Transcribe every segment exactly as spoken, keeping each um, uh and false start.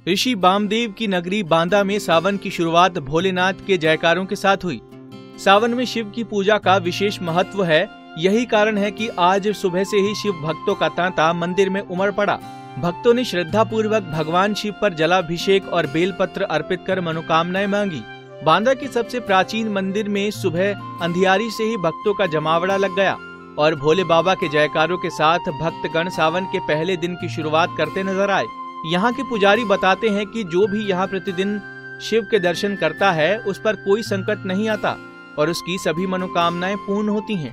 ऋषि वामदेव की नगरी बांदा में सावन की शुरुआत भोलेनाथ के जयकारों के साथ हुई। सावन में शिव की पूजा का विशेष महत्व है। यही कारण है कि आज सुबह से ही शिव भक्तों का तांता मंदिर में उमड़ पड़ा। भक्तों ने श्रद्धा पूर्वक भगवान शिव पर जलाभिषेक और बेलपत्र अर्पित कर मनोकामनाएं मांगी। बांदा के सबसे प्राचीन मंदिर में सुबह अंधियारी से ही भक्तों का जमावड़ा लग गया और भोले बाबा के जयकारों के साथ भक्तगण सावन के पहले दिन की शुरुआत करते नजर आए। यहाँ के पुजारी बताते हैं कि जो भी यहाँ प्रतिदिन शिव के दर्शन करता है उस पर कोई संकट नहीं आता और उसकी सभी मनोकामनाएं पूर्ण होती हैं।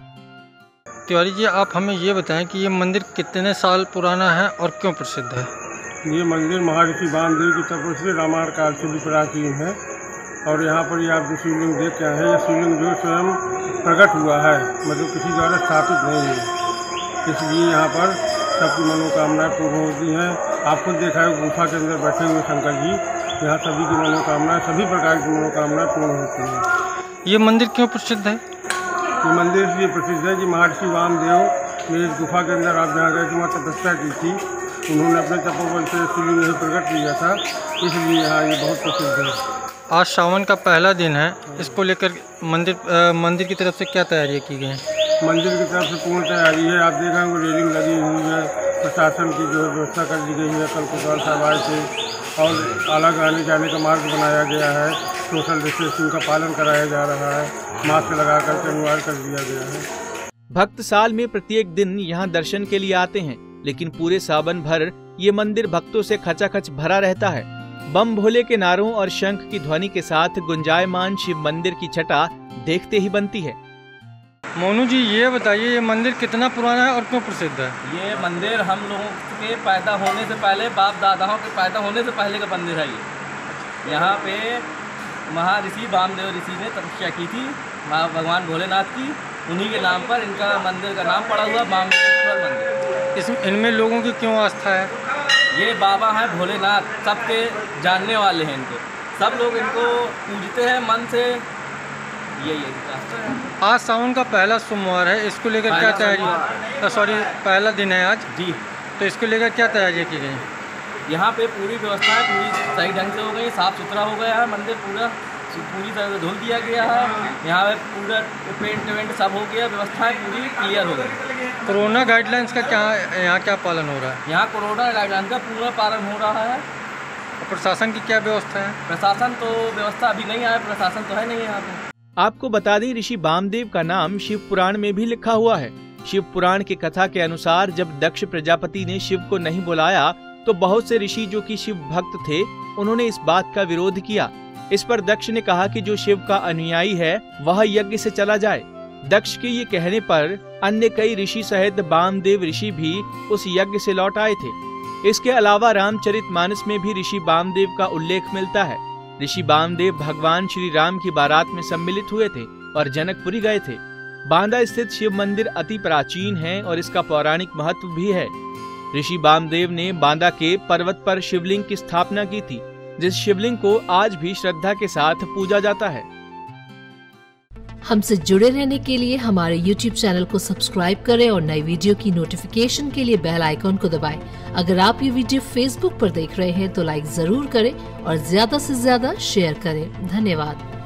तिवारी जी, आप हमें ये बताएं कि ये मंदिर कितने साल पुराना है और क्यों प्रसिद्ध है? ये मंदिर महर्षि वामदेव की तपस्या से रामायण काल से भी प्राचीन है और यहाँ पर ये आप जो शिवलिंग देख के आए हैं, यह शिवलिंग जो स्वयं प्रकट हुआ है, मतलब किसी द्वारा स्थापित नहीं है। इसलिए यहाँ पर सबकी मनोकामनाएं पूर्ण होती हैं। आप खुद देखा है गुफा के अंदर बैठे हुए शंकर जी, यहाँ सभी की मनोकामनाएं, सभी प्रकार की मनोकामनाएं पूर्ण होती हैं। ये मंदिर क्यों प्रसिद्ध है? ये मंदिर इसलिए प्रसिद्ध है कि महर्षि वामदेव ने इस गुफा के अंदर आप जहाँ गए थे वहाँ तपस्या की थी। उन्होंने अपने तपोबल से शिवलिंग यही प्रकट किया था, इसलिए यहाँ ये बहुत प्रसिद्ध है। आज सावन का पहला दिन है, इसको लेकर मंदिर आ, मंदिर की तरफ से क्या तैयारियाँ की गई हैं? मंदिर की तरफ से पूर्ण तैयारी है। आप देख रहे हैं रेलिंग लगी हुई है, प्रशासन की जो व्यवस्था कर दी गई है, कल कोतवाल साहब आए थे और अलग आने जाने का मार्ग बनाया गया है। सोशल डिस्टेंसिंग का पालन कराया जा रहा है, मास्क लगा कर अनिवार्य कर दिया गया है। भक्त साल में प्रत्येक दिन यहाँ दर्शन के लिए आते हैं, लेकिन पूरे सावन भर ये मंदिर भक्तों से खचाखच भरा रहता है। बम भोले के नारों और शंख की ध्वनि के साथ गुंजायमान शिव मंदिर की छटा देखते ही बनती है। मोनू जी, ये बताइए ये मंदिर कितना पुराना है और क्यों प्रसिद्ध है? ये मंदिर हम लोगों के पैदा होने से पहले, बाप दादाओं के पैदा होने से पहले का मंदिर है। ये यहाँ पे महर्षि वामदेव ऋषि ने तपस्या की थी भगवान भोलेनाथ की, उन्हीं के नाम पर इनका मंदिर का नाम पड़ा हुआ वामदेवेश्वर मंदिर। इसमें इनमें लोगों की क्यों आस्था है? ये बाबा हैं भोलेनाथ, सबके जानने वाले हैं, इनको सब लोग इनको पूजते हैं मन से। यही है। आज सावन का पहला सोमवार है, इसको लेकर क्या तैयारी, सॉरी पहला दिन है आज जी, तो इसको लेकर क्या तैयारियाँ की गई? यहाँ पे पूरी व्यवस्था पूरी सही ढंग से हो गई, साफ़ सुथरा हो गया है मंदिर, पूरा पूरी तरह से धुल दिया गया है। यहाँ पे पूरा पेंट वेंट सब हो गया, व्यवस्थाएं पूरी क्लियर हो गई। कोरोना गाइडलाइंस का क्या यहाँ क्या पालन हो रहा है? यहाँ कोरोना गाइडलाइंस का पूरा पालन हो रहा है। और प्रशासन की क्या व्यवस्था है? प्रशासन तो व्यवस्था अभी नहीं आया, प्रशासन तो है नहीं यहाँ पे। आपको बता दें, ऋषि वामदेव का नाम शिव पुराण में भी लिखा हुआ है। शिव पुराण की कथा के अनुसार जब दक्ष प्रजापति ने शिव को नहीं बुलाया तो बहुत से ऋषि जो कि शिव भक्त थे उन्होंने इस बात का विरोध किया। इस पर दक्ष ने कहा कि जो शिव का अनुयायी है वह यज्ञ से चला जाए। दक्ष के ये कहने पर अन्य कई ऋषि सहित वामदेव ऋषि भी उस यज्ञ से लौट आए थे। इसके अलावा रामचरितमानस में भी ऋषि वामदेव का उल्लेख मिलता है। ऋषि वामदेव भगवान श्री राम की बारात में सम्मिलित हुए थे और जनकपुरी गए थे। बांदा स्थित शिव मंदिर अति प्राचीन है और इसका पौराणिक महत्व भी है। ऋषि वामदेव ने बांदा के पर्वत पर शिवलिंग की स्थापना की थी, जिस शिवलिंग को आज भी श्रद्धा के साथ पूजा जाता है। हमसे जुड़े रहने के लिए हमारे यूट्यूब चैनल को सब्सक्राइब करें और नई वीडियो की नोटिफिकेशन के लिए बेल आइकॉन को दबाएं। अगर आप ये वीडियो फेसबुक पर देख रहे हैं तो लाइक जरूर करें और ज्यादा से ज्यादा शेयर करें। धन्यवाद।